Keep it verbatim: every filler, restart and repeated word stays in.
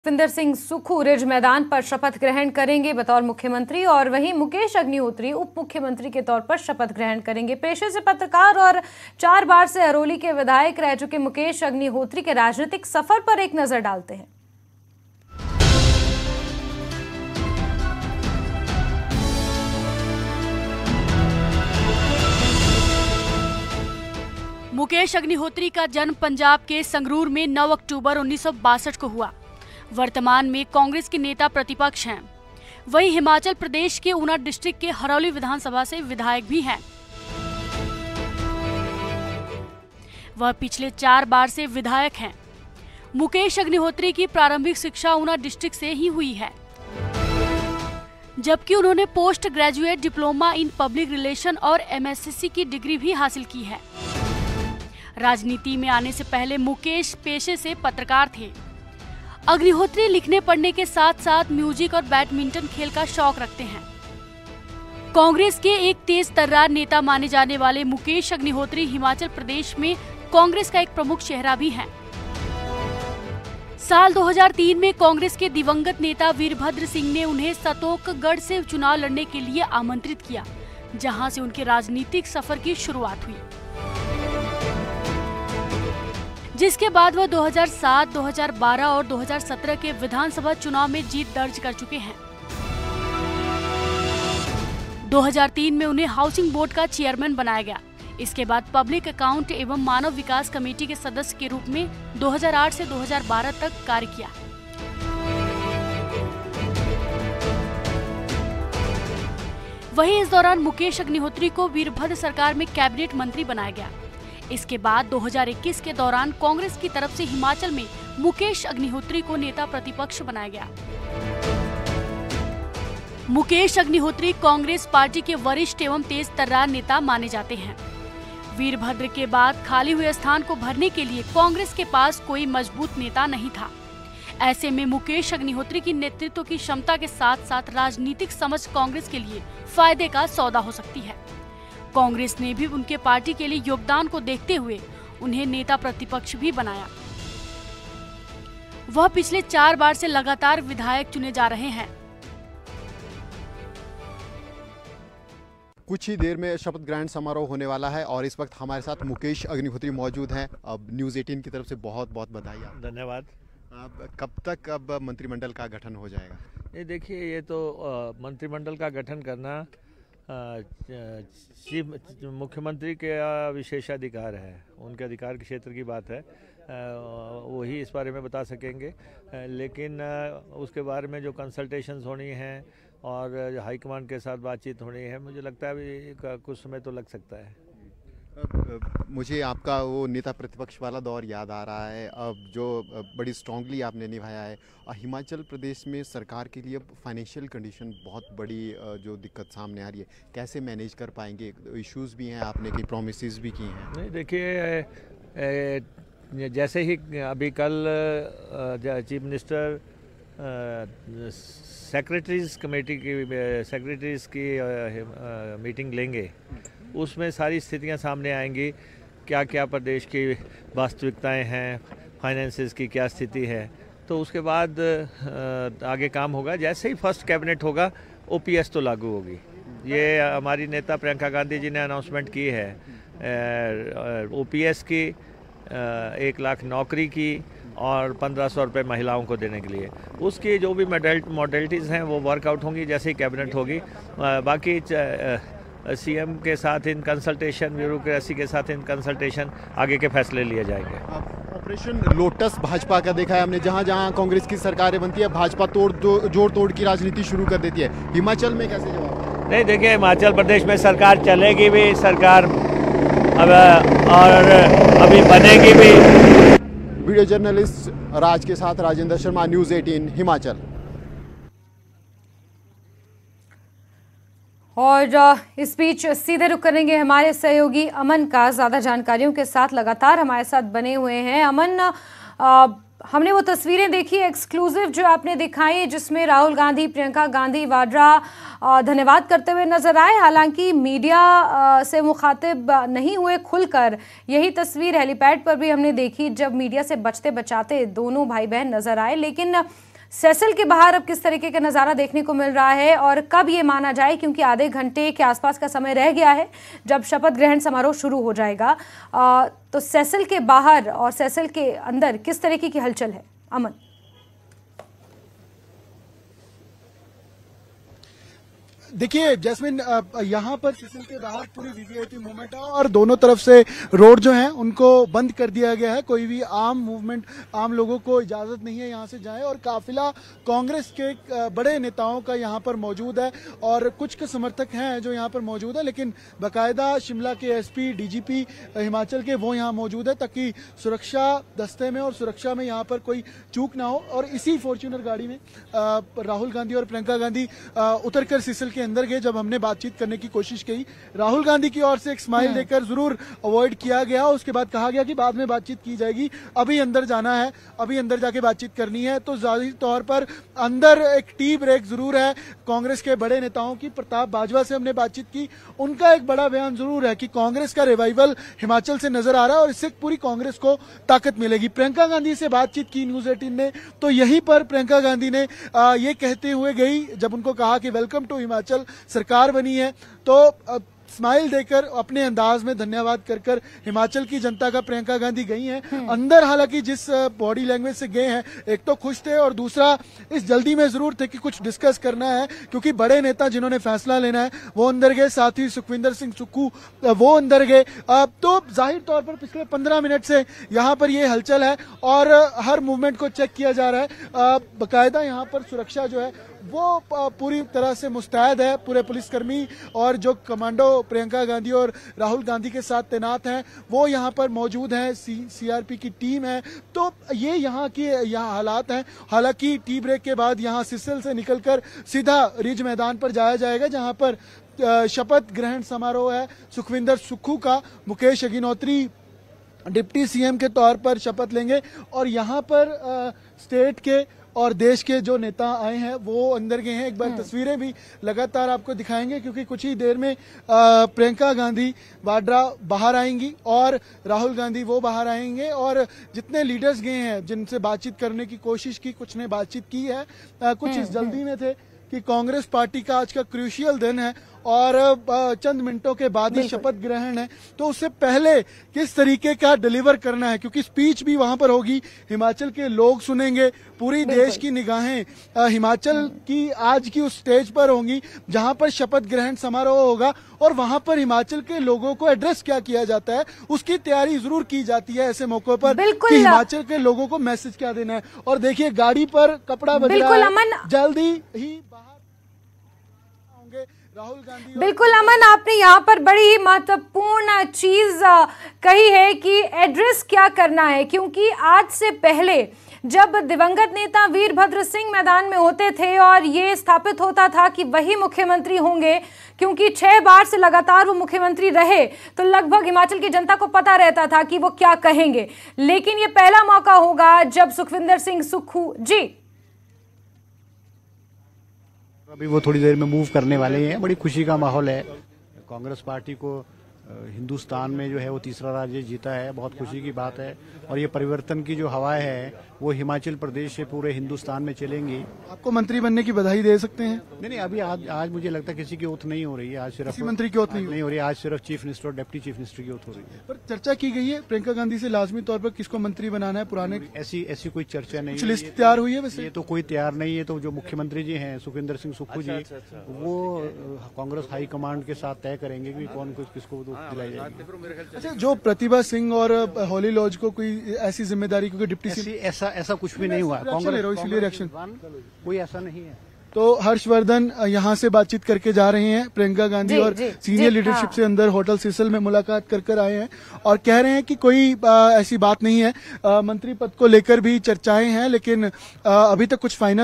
विंदर Singh Sukhu ridge मैदान पर शपथ ग्रहण करेंगे बतौर मुख्यमंत्री और वहीं मुकेश अग्निहोत्री उप मुख्यमंत्री के तौर पर शपथ ग्रहण करेंगे। पेशे से पत्रकार और चार बार से अरोली के विधायक रह चुके मुकेश अग्निहोत्री के राजनीतिक सफर पर एक नजर डालते हैं। मुकेश अग्निहोत्री का जन्म पंजाब के संगरूर में नौ अक्टूबर उन्नीस सौ बासठ को हुआ। वर्तमान में कांग्रेस के नेता प्रतिपक्ष हैं। वहीं हिमाचल प्रदेश के ऊना डिस्ट्रिक्ट के हरौली विधानसभा से विधायक भी हैं। वह पिछले चार बार से विधायक हैं। मुकेश अग्निहोत्री की प्रारंभिक शिक्षा ऊना डिस्ट्रिक्ट से ही हुई है, जबकि उन्होंने post graduate diploma in public relation और एमएससी की डिग्री भी हासिल की है। राजनीति में आने से पहले मुकेश पेशे से पत्रकार थे। अग्निहोत्री लिखने पढ़ने के साथ साथ म्यूजिक और बैडमिंटन खेल का शौक रखते हैं। कांग्रेस के एक तेज तर्रार नेता माने जाने वाले मुकेश अग्निहोत्री हिमाचल प्रदेश में कांग्रेस का एक प्रमुख चेहरा भी हैं। साल दो हज़ार तीन में कांग्रेस के दिवंगत नेता वीरभद्र सिंह ने उन्हें सतोकगढ़ से चुनाव लड़ने के लिए आमंत्रित किया, जहां से उनके राजनीतिक सफर की शुरुआत हुई, जिसके बाद वह दो हज़ार सात, दो हज़ार बारह और दो हज़ार सत्रह के विधानसभा चुनाव में जीत दर्ज कर चुके हैं। दो हज़ार तीन में उन्हें हाउसिंग बोर्ड का चेयरमैन बनाया गया। इसके बाद पब्लिक अकाउंट एवं मानव विकास कमेटी के सदस्य के रूप में दो हज़ार आठ से दो हज़ार बारह तक कार्य किया। वहीं इस दौरान मुकेश अग्निहोत्री को वीरभद्र सरकार में कैबिनेट मंत्री बनाया गया। इसके बाद दो हज़ार इक्कीस के दौरान कांग्रेस की तरफ से हिमाचल में मुकेश अग्निहोत्री को नेता प्रतिपक्ष बनाया गया। मुकेश अग्निहोत्री कांग्रेस पार्टी के वरिष्ठ एवं तेज तर्रार नेता माने जाते हैं। वीरभद्र के बाद खाली हुए स्थान को भरने के लिए कांग्रेस के पास कोई मजबूत नेता नहीं था। ऐसे में मुकेश अग्निहोत्री की नेतृत्व की क्षमता के साथ साथ राजनीतिक समझ कांग्रेस के लिए फायदे का सौदा हो सकती है। कांग्रेस ने भी उनके पार्टी के लिए योगदान को देखते हुए उन्हें नेता प्रतिपक्ष भी बनाया। वह पिछले चार बार से लगातार विधायक चुने जा रहे हैं। कुछ ही देर में शपथ ग्रहण समारोह होने वाला है और इस वक्त हमारे साथ मुकेश अग्निहोत्री मौजूद हैं। अब न्यूज़ अठारह की तरफ से बहुत बहुत बधाई। धन्यवाद। अब कब तक अब मंत्रिमंडल का गठन हो जाएगा? ये देखिए, ये तो आ, मंत्रिमंडल का गठन करना चीफ मुख्यमंत्री के विशेषाधिकार है, उनके अधिकार के क्षेत्र की बात है, वही इस बारे में बता सकेंगे। लेकिन उसके बारे में जो कंसल्टेशंस होनी हैं और हाईकमान के साथ बातचीत होनी है, मुझे लगता है अभी कुछ समय तो लग सकता है। मुझे आपका वो नेता प्रतिपक्ष वाला दौर याद आ रहा है, अब जो बड़ी स्ट्रांगली आपने निभाया है। हिमाचल प्रदेश में सरकार के लिए फाइनेंशियल कंडीशन बहुत बड़ी जो दिक्कत सामने आ रही है, कैसे मैनेज कर पाएंगे? इश्यूज भी हैं, आपने कई प्रोमिसेस भी की हैं। नहीं, देखिए, जैसे ही अभी कल चीफ मिनिस्टर सेक्रेटरीज कमेटी की सेक्रेटरीज की मीटिंग लेंगे, उसमें सारी स्थितियां सामने आएंगी। क्या क्या प्रदेश की वास्तविकताएं हैं, फाइनेंसेस की क्या स्थिति है, तो उसके बाद आगे काम होगा। जैसे ही फर्स्ट कैबिनेट होगा, ओपीएस तो लागू होगी। ये हमारी नेता प्रियंका गांधी जी ने अनाउंसमेंट की है, ओपीएस की, एक लाख नौकरी की और पंद्रह सौ रुपये महिलाओं को देने के लिए। उसकी जो भी मॉडल मॉडलिटीज़ हैं वो वर्कआउट होंगी जैसे ही कैबिनेट होगी। बाकी सीएम के साथ इन कंसल्टेशन, ब्यूरोक्रेसी के साथ इन कंसल्टेशन, आगे के फैसले लिए जाएंगे। ऑपरेशन लोटस भाजपा का देखा है हमने, जहां जहां कांग्रेस की सरकारें बनती है, भाजपा तोड़ जोड़ तोड़ की राजनीति शुरू कर देती है। हिमाचल में कैसे जवाब? नहीं, देखिए, हिमाचल प्रदेश में सरकार चलेगी भी, सरकार अब और अभी बनेगी भी। वीडियो जर्नलिस्ट राज के साथ राजेंद्र शर्मा, न्यूज़ अठारह हिमाचल। और इस बीच सीधे रुख करेंगे हमारे सहयोगी अमन का, ज़्यादा जानकारियों के साथ लगातार हमारे साथ बने हुए हैं। अमन, आ, हमने वो तस्वीरें देखी एक्सक्लूसिव जो आपने दिखाई, जिसमें राहुल गांधी, प्रियंका गांधी वाड्रा धन्यवाद करते हुए नजर आए। हालांकि मीडिया से मुखातिब नहीं हुए खुलकर। यही तस्वीर हेलीपैड पर भी हमने देखी, जब मीडिया से बचते बचाते दोनों भाई बहन नजर आए। लेकिन सेसल के बाहर अब किस तरीके का नज़ारा देखने को मिल रहा है और कब ये माना जाए, क्योंकि आधे घंटे के आसपास का समय रह गया है जब शपथ ग्रहण समारोह शुरू हो जाएगा, आ, तो सेसल के बाहर और सेसल के अंदर किस तरीके की हलचल है? अमन, देखिए जैस्मिन, यहाँ पर सेसल के बाहर पूरी वीवीआईपी मूवमेंट है और दोनों तरफ से रोड जो है उनको बंद कर दिया गया है। कोई भी आम मूवमेंट, आम लोगों को इजाजत नहीं है यहाँ से जाए। और काफिला कांग्रेस के बड़े नेताओं का यहाँ पर मौजूद है और कुछ के समर्थक हैं जो यहाँ पर मौजूद है, लेकिन बाकायदा शिमला के एसपी, डीजीपी हिमाचल के, वो यहाँ मौजूद है ताकि सुरक्षा दस्ते में और सुरक्षा में यहाँ पर कोई चूक ना हो। और इसी फॉर्च्यूनर गाड़ी में राहुल गांधी और प्रियंका गांधी उतरकर सेसल के अंदर गए। जब हमने बातचीत करने की कोशिश की, राहुल गांधी की ओर से एक स्माइल देकर जरूर अवॉइड किया गया। उसके बाद कहा गया कि बाद में बातचीत की जाएगी, अभी अंदर जाना है, अभी अंदर जाके बातचीत करनी है। तो जाहिर तौर पर अंदर एक टी ब्रेक जरूर है कांग्रेस के बड़े नेताओं की। प्रताप बाजवा से हमने बातचीत की, उनका एक बड़ा बयान जरूर है कि कांग्रेस का रिवाइवल हिमाचल से नजर आ रहा है और इससे पूरी कांग्रेस को ताकत मिलेगी। प्रियंका गांधी से बातचीत की न्यूज एटीन ने, तो यहीं पर प्रियंका गांधी ने आ, ये कहते हुए गई, जब उनको कहा कि वेलकम टू हिमाचल, सरकार बनी है, तो स्माइल देकर अपने अंदाज में धन्यवाद कर कर हिमाचल की जनता का प्रियंका गांधी गई हैं। अंदर हालांकि जिस बॉडी लैंग्वेज से गए हैं, एक तो खुश थे और दूसरा इस जल्दी में जरूर थे कि कुछ डिस्कस करना है, क्योंकि बड़े नेता जिन्होंने फैसला लेना है वो अंदर गए, साथ ही सुखविंदर सिंह सुक्खू वो अंदर गए। तो जाहिर तौर पर पिछले पंद्रह मिनट से यहाँ पर ये हलचल है और हर मूवमेंट को चेक किया जा रहा है। बाकायदा यहाँ पर सुरक्षा जो है वो पूरी तरह से मुस्तैद है। पूरे पुलिसकर्मी और जो कमांडो प्रियंका गांधी और राहुल गांधी के साथ तैनात हैं वो यहाँ पर मौजूद हैं। सी सीआरपी की टीम है। तो ये यहाँ की यहाँ हालात हैं। हालांकि टी ब्रेक के बाद यहाँ सेसल से निकलकर सीधा रिज मैदान पर जाया जाएगा, जहाँ पर शपथ ग्रहण समारोह है सुखविंदर सुक्खू का। मुकेश अग्निहोत्री डिप्टी सीएम के तौर पर शपथ लेंगे और यहाँ पर आ, स्टेट के और देश के जो नेता आए हैं वो अंदर गए हैं। एक बार तस्वीरें भी लगातार आपको दिखाएंगे, क्योंकि कुछ ही देर में प्रियंका गांधी वाड्रा बाहर आएंगी और राहुल गांधी वो बाहर आएंगे। और जितने लीडर्स गए हैं, जिनसे बातचीत करने की कोशिश की, कुछ ने बातचीत की है, आ, कुछ इस जल्दी में थे कि कांग्रेस पार्टी का आज का क्रूशियल दिन है और चंद मिनटों के बाद ही शपथ ग्रहण है, तो उससे पहले किस तरीके का डिलीवर करना है, क्योंकि स्पीच भी वहां पर होगी, हिमाचल के लोग सुनेंगे, पूरी देश की निगाहें हिमाचल की आज की उस स्टेज पर होंगी जहां पर शपथ ग्रहण समारोह होगा और वहां पर हिमाचल के लोगों को एड्रेस क्या किया जाता है उसकी तैयारी जरूर की जाती है ऐसे मौकों पर कि हिमाचल के लोगों को मैसेज क्या देना है। और देखिए गाड़ी पर कपड़ा बज रहा है, जल्दी ही राहुल गांधी। बिल्कुल अमन, आपने यहाँ पर बड़ी ही महत्वपूर्ण चीज कही है कि एड्रेस क्या करना है, क्योंकि आज से पहले जब दिवंगत नेता वीरभद्र सिंह मैदान में होते थे और ये स्थापित होता था कि वही मुख्यमंत्री होंगे, क्योंकि छह बार से लगातार वो मुख्यमंत्री रहे, तो लगभग हिमाचल की जनता को पता रहता था कि वो क्या कहेंगे। लेकिन ये पहला मौका होगा जब सुखविंदर सिंह सुक्खू जी अभी वो थोड़ी देर में मूव करने वाले हैं। बड़ी खुशी का माहौल है। कांग्रेस पार्टी को हिंदुस्तान में जो है वो तीसरा राज्य जीता है, बहुत खुशी की बात है। और ये परिवर्तन की जो हवाएं हैं वो हिमाचल प्रदेश से पूरे हिंदुस्तान में चलेंगी। आपको मंत्री बनने की बधाई दे सकते हैं? नहीं नहीं, अभी आज आज मुझे लगता है किसी की ओथ नहीं हो रही है। आज सिर्फ मंत्री की ओथ नहीं, नहीं हो रही है। आज सिर्फ चीफ मिनिस्टर और डिप्टी चीफ मिनिस्टर की ओथ हो रही है। पर चर्चा की गई है प्रियंका गांधी से लाजमी तौर पर किसको मंत्री बनाना है। पुराने ऐसी ऐसी कोई चर्चा नहीं, लिस्ट तैयार हुई है वैसे? ये तो कोई तैयार नहीं है। तो जो मुख्यमंत्री जी हैं सुखविंदर सिंह सुक्खू जी, वो कांग्रेस हाईकमांड के साथ तय करेंगे कि कौन किसको दिलाई जाएगी। अच्छा, जो प्रतिभा सिंह और हॉली लॉज को कोई ऐसी जिम्मेदारी, क्योंकि डिप्टी ऐसी ऐसा ऐसा कुछ भी नहीं हुआ। कांग्रेस इसलिए रिएक्शन कोई ऐसा नहीं है। तो हर्षवर्धन यहाँ से बातचीत करके जा रहे हैं। प्रियंका गांधी और सीनियर लीडरशिप से अंदर होटल सेसल में मुलाकात कर कर आए हैं और कह रहे हैं कि कोई आ, ऐसी बात नहीं है। आ, मंत्री पद को लेकर भी चर्चाएं हैं, लेकिन आ, अभी तक कुछ फाइनल